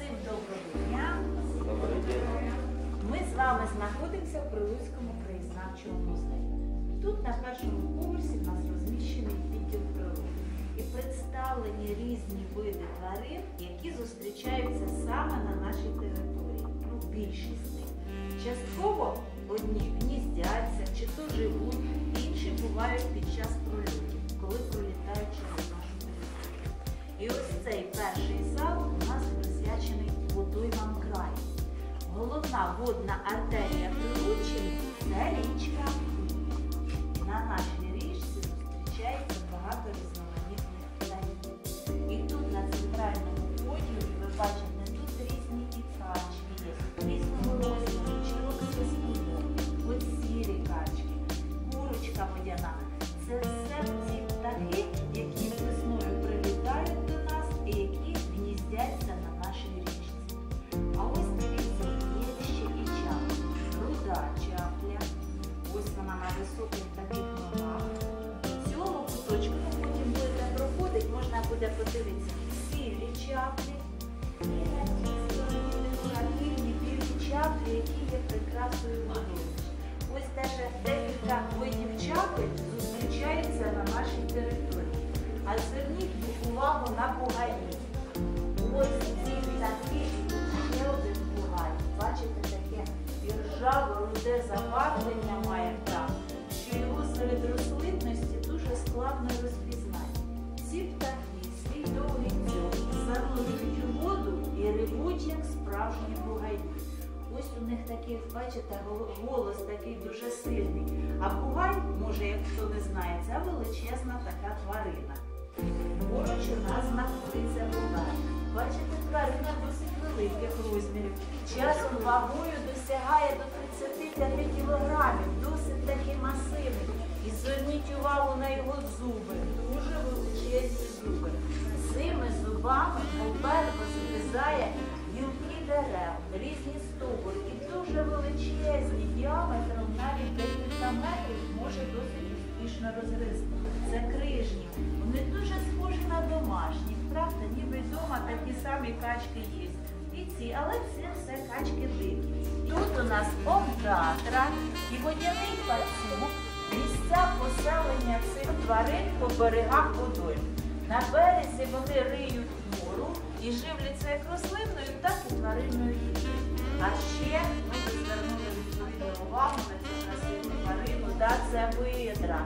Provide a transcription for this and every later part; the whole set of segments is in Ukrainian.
Всім доброго дня! Добрий день. Ми з вами знаходимося в Прилуцькому краєзнавчому музеї. Тут на першому поверсі в нас розміщений відділ природи і представлені різні види тварин, які зустрічаються саме на нашій території. Більшість з них. Частково одні гніздяться чи то живуть, інші бувають під час прольотів, коли пролітають через нашу територію. І ось цей перший зал у нас присвячений водоймам краю. Головна водна артерія Прилуччини – це річка. На нашій річці зустрічається багато різноманітних птахів. І тут на центральному подіумі ви бачите, тут різні і качки є, різного розміру, чирок свистунок, ось сірі качки, курочка водяна. Це все ці птахи, які весною прилітають до нас і які гніздяться на нашій річці. А ось дивіться, є ще і чапля, руда чапля. Ось вона на високих таких ногах. В цьому куточку, потім будете проходити, можна буде подивитися сірі чаплі і на тій стороні декоративні білі чаплі, які є прикрасою водоймища. Ось теж декілька видів чапель зустрічаються на нашій території. А зверніть увагу на бугаї. Ось ці птахи, ще один бугай. Бачите, таке іржаво-руде забарвлення має птах, що його серед рослинності дуже складно розпізнати. Ці птахи свій довгий дзьоб занурюють у воду і ревуть, як справжні бугаї. Ось у них такий, бачите, голос такий дуже сильний. А бугай, може, як хто не знає, це величезна така тварина. Поруч у нас знаходиться бугай. Бачите, тварина досить великих розмірів. Часом вагою досягає до 35 кілограмів, досить таки масивний. І зверніть увагу на його зуби, дуже величезні зуби. Цими зубами попереду зрізає гілки дерев, різні стовбури і дуже величезні, діаметром навіть декілька метрів може досить успішно розгризти. Це крижні. Вони дуже схожі на домашніх, правда? Ніби вдома такі самі качки є. І ці, але це все качки дикі. Тут у нас ондатра і водяний пацюк, місця поселення цих тварин по берегах водойм. На березі вони риють нору і живляться як рослинною, так і тваринною їжею. А ще ми звернули відповідну увагу на цю красиву тварину, це видра.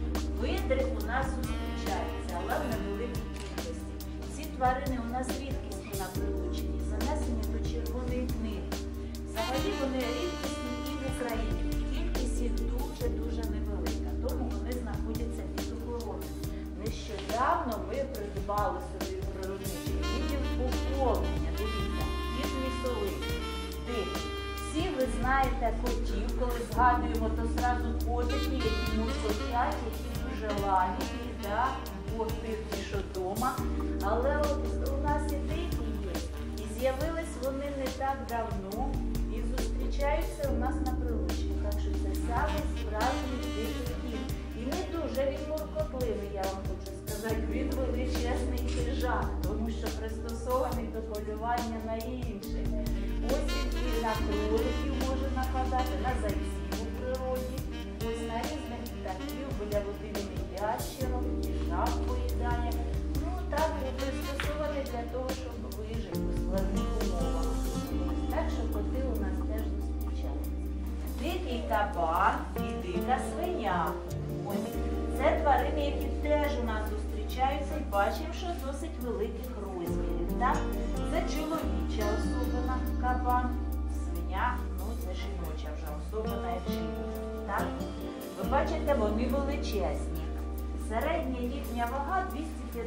Видри у нас зустрічаються, але в невеликій кількості. Ці тварини у нас рідкісні на Прилуччині, занесені до Червоної книги. Взагалі вони рідкісні і в Україні. Кількість їх дуже-дуже невелика, тому вони знаходяться під охороною. Нещодавно ми придбали собі в природничий відділ поповнення. Дивіться, кіт лісовий, дикий. Всі ви знаєте котів, коли згадуємо, то зразу котики, які муркотять, які дуже лагідні, бо тихі, що вдома. Але от у нас і дикі є. І з'явились вони не так давно і зустрічаються у нас на Прилуччині. Так що це саме справжній дикий кіт. І не дуже він муркотливий, я вам хочу сказати. Він величезний хижак, тому що пристосований до полювання на інших. Ось він і на кроликів може нападати, на зайців у природі. Ось на різних птахів, біля води він і ящерок, і жаб поїдає. Ну так, і пристосований для того, щоб вижити у складних умовах. Так що коти у нас теж зустрічаються. Дикий кабан і дика свиня. Ось це тварини, які теж у нас зустрічаються і бачимо, що досить великих розмірів. Так? Це чоловіча особина кабан, свиня, ну це жіноча вже особина як жіноча. Так? Ви бачите, вони величезні. Середня їхня вага 250-270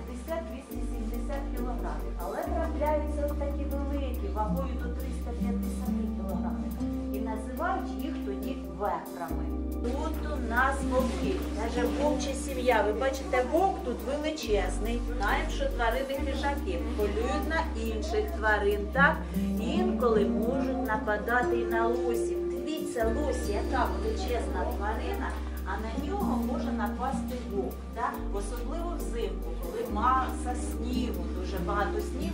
кг, але трапляються такі великі, вагою до 350 кг. І називають їх тоді вепрами. Тут у нас вовки, каже вовча сім'я. Ви бачите, вовк тут величезний. Знаємо, що тварини хижаки полюють на інших тварин, так? Інколи можуть нападати і на лосів. Дивіться, лось, яка величезна тварина, а на нього може напасти вовк, так? Особливо взимку, коли маса снігу, дуже багато снігу.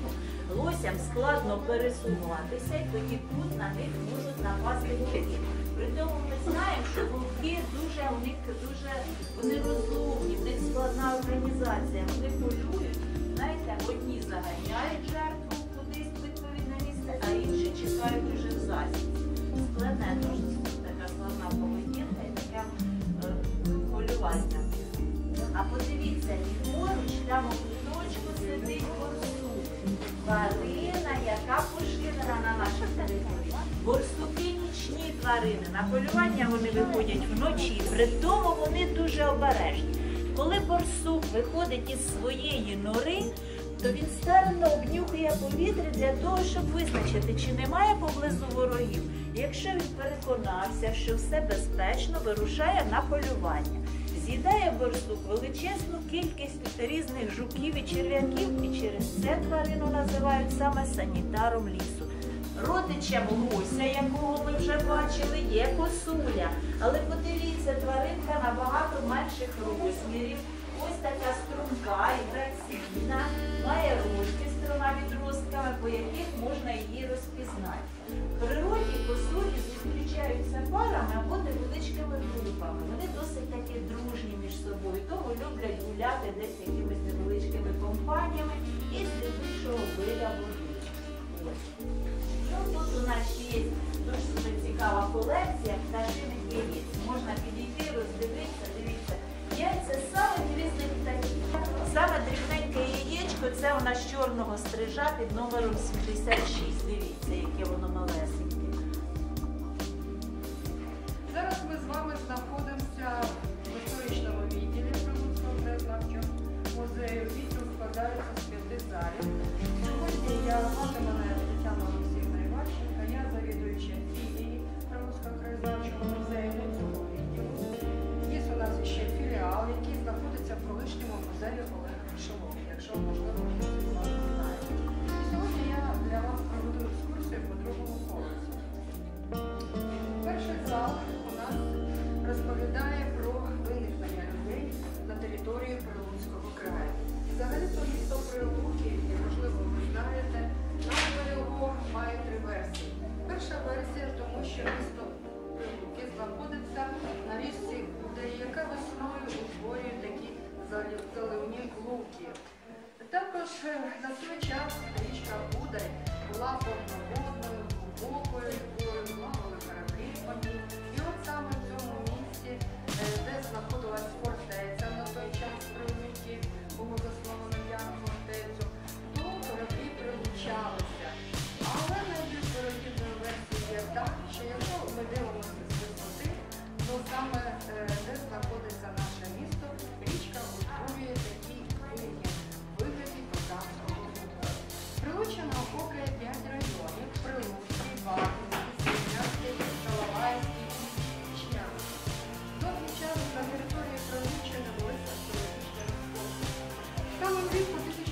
лосям складно пересуватися, і тоді тут на них можуть напасти вовки. При тому ми знаємо, що вовки вони розумні, в них складна організація, вони полюють, знаєте, одні заганяють жертву кудись в відповідне місце, а інші чекають уже в засідці. Складне дуже така складна поведінка і таке полювання. А подивіться, поруч там у куточку сидить борсук. Тварина, яка поширена на нашій території. Борсуки нічні тварини. На полювання вони виходять вночі, при тому вони дуже обережні. Коли борсук виходить із своєї нори, то він старанно обнюхує повітря для того, щоб визначити, чи немає поблизу ворогів. Якщо він переконався, що все безпечно, вирушає на полювання. З'їдає борсук величезну кількість різних жуків і черв'яків, і через це тварину називають саме санітаром лісу. Родичем лося, якого ми вже бачили, є косуля. Але подивіться, тваринка набагато менших розмірів. Ось така струнка і граційна, має рожки з 3 відростками, по яких можна її розпізнати. В природі косулі зустрічаються парами або невеличкими групами. Вони досить таки дружні між собою, тому люблять гуляти десь якимись невеличкими компаніями і здебільшого біля води. Ну, тут у нас ще є дуже цікава колекція пташиних яєць. Можна підійти, роздивитися, дивіться. Яйця саме різних птахів. Саме дрібненьке яєчко – це у нас чорного стрижа під номером 76. Дивіться, яке воно малесеньке. Зараз ми з вами знаходимося в історичному відділі Прилуцького краєзнавчого музею. Відділ складається з 5 залів. Сьогодні я звати мене Тетяна Олексіївна Іващенка, я завідуюча філії Прилуцького краєзнавчого музею цього відділу. Є у нас ще філіал, який знаходиться в колишньому музеї Олега Кошелова, якщо можливо хтось з вас не знає. І сьогодні я для вас проведу екскурсію по другому поверсі. Перший зал у нас розповідає про виникнення людей на території Прилуцького краю. Взагалі-то місто Прилуки, можливо, ви знаєте, назва його має 3 версії. Перша версія, тому що місто Прилуки знаходиться на річці Удай, яка весною утворює такі заливні луки. Також на той час річка Удай була повноводною, глибокою рікою, плавали кораблі по ній. І от саме в цьому місці, де знаходилась фортеця на той час Прилуки, було засновано як фортецю, то кораблі прилучалися. Але найбільш вирогідною версією є так, що якщо ми дивимося з висоти, то саме де знаходиться наше місто, річка утворює такі вигляді Полтавського луку. Прилуччина охоплює 5 районів – Прилуцький, Варвинський, Сінявський, Шалавайський і Ічнянський. Довгий час на території Прилуччини велися археологічні розкопки. Саме влітку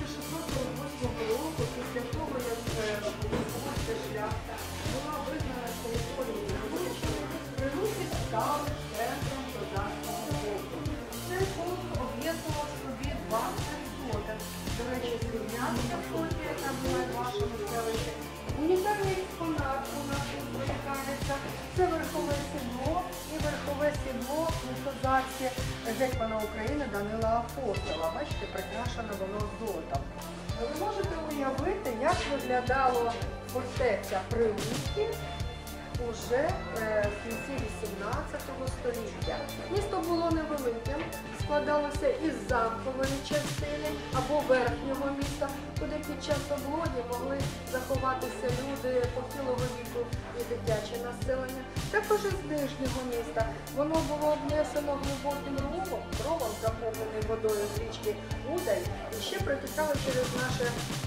1648 року, після того, як Прилуцька шляхта була визнана територією Прилуччини, Прилуки стали центром козацького полку. Цей полк об'єднував в собі 2 флоти. До речі, Срібнянська флоті, яка була в вашому селищі. Унікальний експонат у нас тут зберігається. Це верхове сідло і верхове сідло у козацьке гетьмана України Данила Апостола. Бачите, прикрашено воно золотом. Ви можете уявити, як виглядало фортеця Прилуки уже в кінці 18 століття. Місто було невеликим, складалося із замкової частини або верхнього міста, куди під час облоги могли заховатися люди похилого віку і дитяче населення. Також із нижнього міста. Воно було обнесено глибоким ровом, заповнений водою з річки Удай, і ще протікала через нашу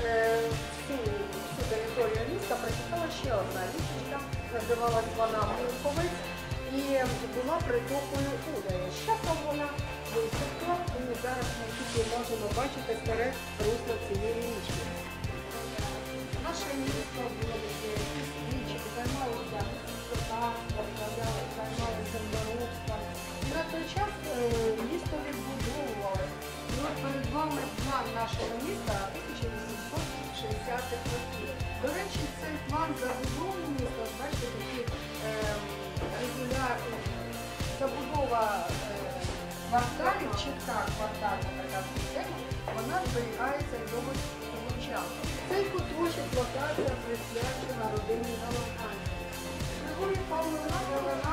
всю територію міста, протікала ще одна річка, називалась вона Мілковець, і була притокою Удаю. З часом вона висохла, і ми зараз ми тільки можемо бачити старе русло цієї річки. Наше місто було річок, займалося скотарством, займалося землеробством. І на той час місто відбудовували. І от перед вами план нашого міста 1860 60-х років. До речі, цей план забудови міста, бачите, такі регулярні забудова кварталів, чітка квартальна така система, вона зберігається і до цього часу. Цей куточок локація присвячена родині Галаханських. Григорій Павлович Галина,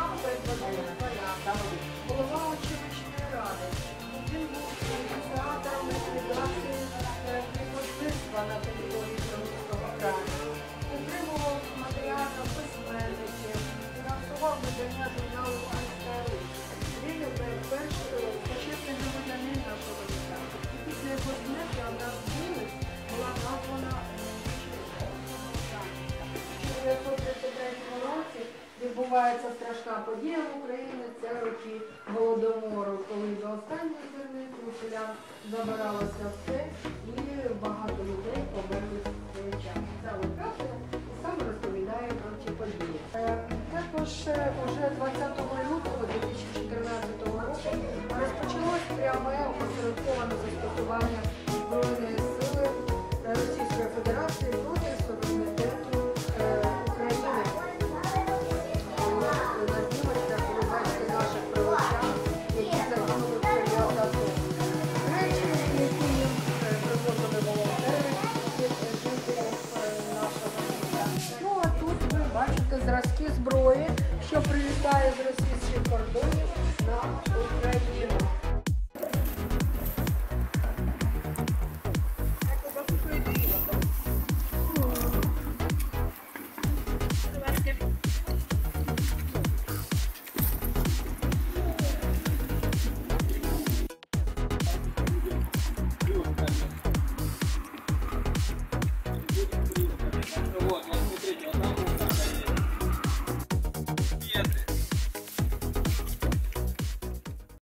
голова училищної ради. Він був ініціатором ліквідації кріпосництва на території Прилуцького краю. Підтримував матеріально письменників, фінансував видання журналу «Панська Русь». Він перший почесний громадянин нашого міста. І після його смерті одна з вулиць була названа в 1933 році. Відбувається страшна подія в Україні, це роки Голодомору, коли до останніх зерниць у селян забиралося все і багато людей померли в цей час. Ця локація саме розповідає про ці події. Також уже 20 лютого 2014 року розпочалось пряме опосередковане застосування Збройної сили Російської Федерації проти суверенітету України. На знімочках ви бачите наших прилучан, які загинули в період АТО. Речі, які їм привозили волонтери від жителів нашого міста. Ну а тут ви бачите зразки зброї, що прилітає з російських кордонів на Україну.